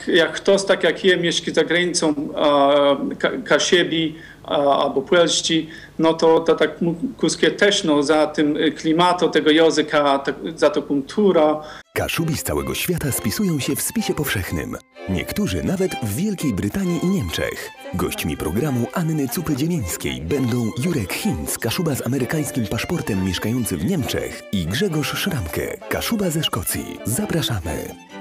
jak ktoś tak jak ja mieszka za granicą, Kasiebi albo Puelści, no to tak kuskie też no, za tym klimatu tego języka, za to kultura. Kaszubi z całego świata spisują się w spisie powszechnym. Niektórzy nawet w Wielkiej Brytanii i Niemczech. Gośćmi programu Anny Cupy-Dziemińskiej będą Jurek Hinz, Kaszuba z amerykańskim paszportem mieszkający w Niemczech, i Grzegorz Szramke, Kaszuba ze Szkocji. Zapraszamy!